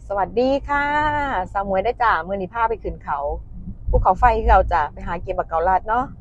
สวัสดีค่ะสาวมวยได้จ่ามือนีพาไปขึ้นเขาภูเขาไฟที่เราจะไปหาเก็บบักเกาลัดเนาะ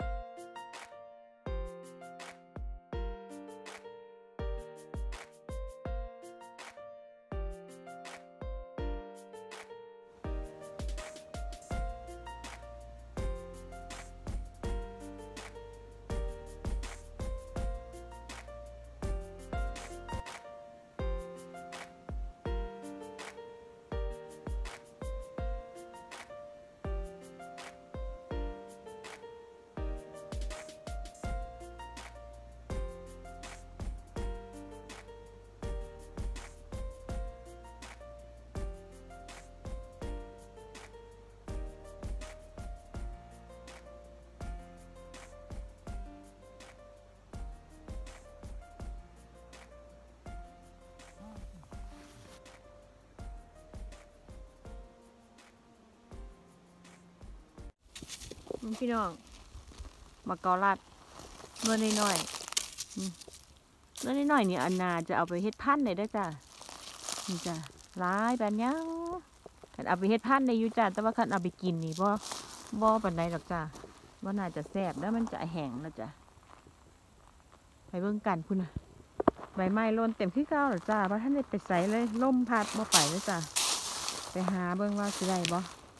พี่น้องบักเกาลัดเมื่อน้อยๆเมื่อน้อยๆนี่อันนาจะเอาไปเฮ็ดพันธุ์ได้จ้ะนี่จ้ะร้ายแบบนี้คันเอาไปเฮ็ดพันธุ์ได้อยู่จ้ะแต่ว่าคันเอาไปกินนี่บ่ปานใดหรอกจ้ะว่าน่าจะแซ่บแล้วมันจะแห้งแล้วจ้ะไปเบิ่งกันพุ่นน่ะใบไม้ร่นเต็มที่เก่าหรอจ้าเพราะท่านได้ไปใส่เลยล่มพัดบ่ไปเลยจ้ะไปหาเบิ่งว่าสิได้บ่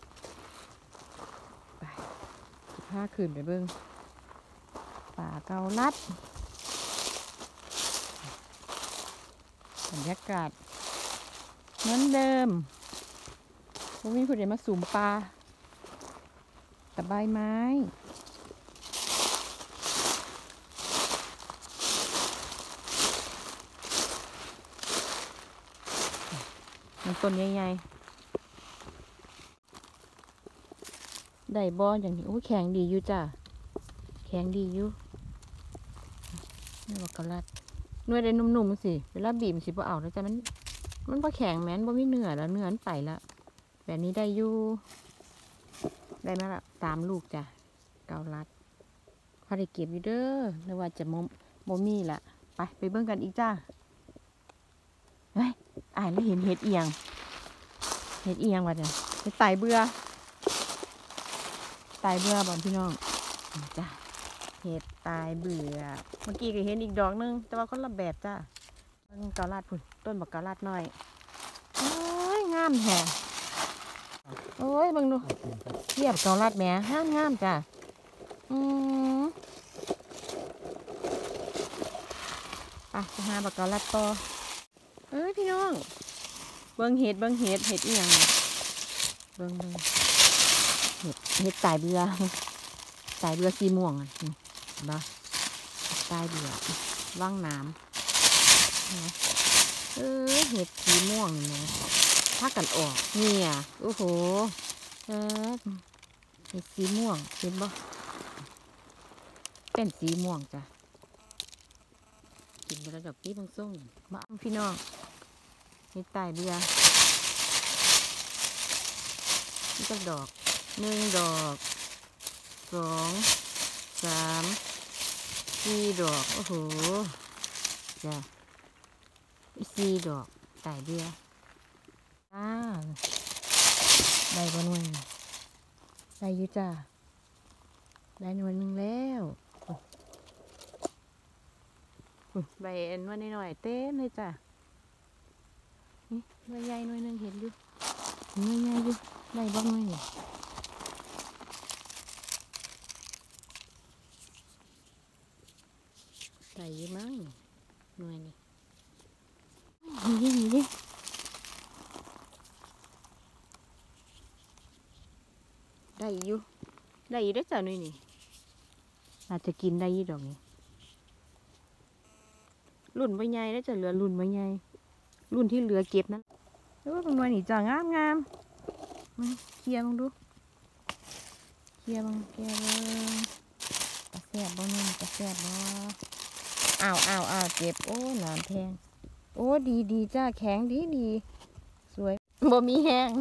ไปพาขึ้นไปเบิ่งป่าเกาลัดบรรยากาศเหมือนเดิมพวกมีผู้ใดมาสูมปลาตะไบไม้มันต้นใหญ่ๆได้บ่อย่างนี้โอ้แข็งดีอยู่จ้ะแข็งดีอยู่นี่ว่าเกาลัดหน่วยได้นุ่มๆสิเวลาบีบมันสิบ่เอาแล้วจ้ะมันบ่แข็งแม้นบ่มีเนื้อแล้วเนื้อมันไปแล้วแบบนี้ได้อยู่ได้มาละ3 ลูกจ้ะเกาลัดพอได้เก็บอยู่เด้อหรือว่าจะบ่มีละไปเบิ่งกันอีกจ้าเฮ้ยแล้วเห็นเห็ดเอียงว่ะจ้ะเห็ดไตเบื่อบ่พี่น้องจ้ะเห็ดตายเบื่อเมื่อกี้ก็เห็นอีกดอกนึงแต่ว่าคนละแบบจ้ะเกาลัดพุ่นต้นบักเกาลัดน้อยโอ้ยงามแท้โอ้ยเบิ่งดูเทียบเกาลัดแหมงามจ้ะไปหาบักเกาลัดต่อพี่น้องเบิ่งเห็ดอีหยังเบิ่งเห็ดตายเบื่อสีม่วงบ่ตายเบื่อว่างน้ำเห็ดสีม่วงนี่นะถ้ากันออกเนี่ยโอ้โหเห็ดสีม่วงเห็นบ่เป็นสีม่วงจ้ะกินไปแล้วดอกที่บางส่งมาพี่น้องเห็ดตายเบื่อนี่ก็ดอก1 ดอก2 3 4 ดอกโอ้โหจ้ะ4 ดอกตายเบื่อได้บ่หน่วยได้อยู่จ้ะได้หน่วยนึงแล้วใบหน่วยหน่อยเต้นเลยจ้ะนี่หน่วยใหญ่หน่วยนึงเห็นอยู่หน่วยใหญ่อยู่ได้บ้างไหมเนี่ยใส่ยี่มั้งหน่วยนี่นี่ได้อยู่ได้จ้ะหน่วยนี่อาจจะกินได้ยี่ดอกนี้รุ่นใบใหญ่แล้วจะเหลือรุ่นใบใหญ่รุ่นที่เหลือเก็บนะบางหน่วยนี่จ้ะงามมาเคลียร์มึงดูเคลียร์มึงกระแสบบ่เนี่ยกระแสบบ่อ้าวเจ็บโอ้หนามแทงโอ้ดีจ้าแข็งดีสวยบ่มีแห้ง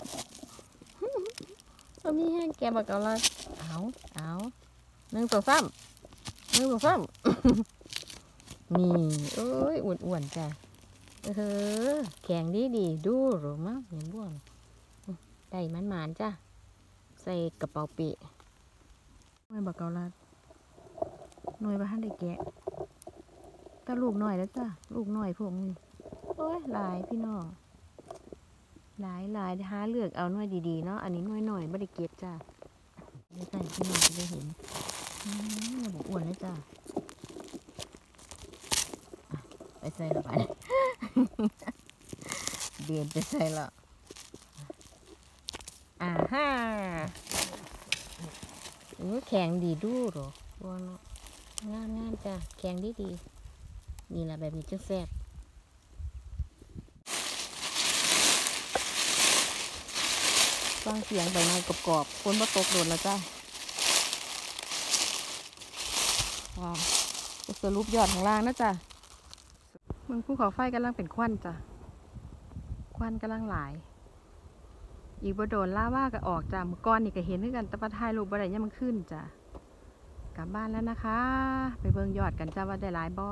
แกบักเกาลัดเอา1 2 3นี่เอ้ยอ้วนจ้ะแข็งดีดูหรือมั้งเห็นบ่วงได้มันหมานจ้ะใส่กระเป๋าเปะหน่วยบักเกาลัดหน่วยบ้านได้แกะแต่ลูกหน่อยแล้วจ้ะลูกหน่อยพวกนี้โอ้ยหลายพี่น้องหลายหาเลือกเอาหน่วยดีๆเนาะอันนี้หน่วยหน่อยไม่ได้เก็บจ้ะไม่ใส่พี่น้องจะได้เห็นบอกอ้วนเลยจ้ะไปใส่ละไปเบียนไปใส่ละฮ่าแข็งดีดูหรอว่างามจ้ะแข็งดีนี่แหละแบบนี้จะแซ่บฟังเสียงใบไม้กรอบๆฝนมาตกโดนแล้วจ้ะจะสรุปยอดของล่างนะจ้ะมึงภูเขาไฟกำลังเป็นควันจ้ะควันกำลังหลายอีกบ่โดนล่าว่าก็ออกจ้ะเมื่อก่อนนี่ก็เห็นด้วยกันแต่ปะทายรูปบ่ได้ยังมันขึ้นจ้ะกลับบ้านแล้วนะคะไปเบิ่งยอดกันจ้ะว่าได้หลายบ่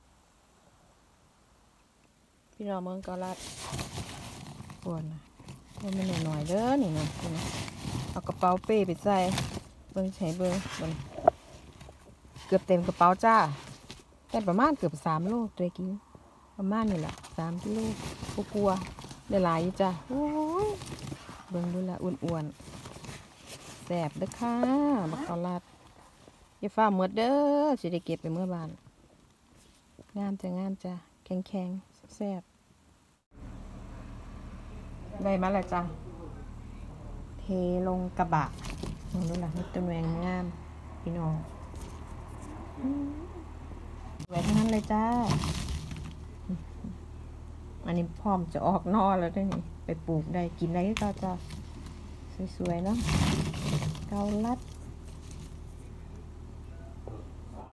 พี่น้องเมืองกอลัดปวดนะมันไม่หน่อยเด้อนี่นะเอากระเป๋าเป้ไปใส่เบิ่งใช้เบิ่งมันเกือบเต็มกระเป๋าจ้าแต่ประมาณเกือบ3 โลตัวกินประมาณนี่แหละ3 กิโลกลัวได้หลายอยู่จ้ะโอ้ยเบิ่งดูละอ้วนๆแสบเด้อค่ะบักกอลัดอย่าฟ้าหมดเด้อสิได้เก็บไปเมื่อบ้านงามจ้ะแข็งแซ่บได้มาแล้วจ้ะเทลงกระบะลองดูล่ะนี่ต้นแวงงามพี่น้องสวยทั้งนั้นเลยจ้าอันนี้พร้อมจะออกนอแล้วได้นี่ไปปลูกได้กินได้ก็จ้าสวยๆเนาะเกาลัด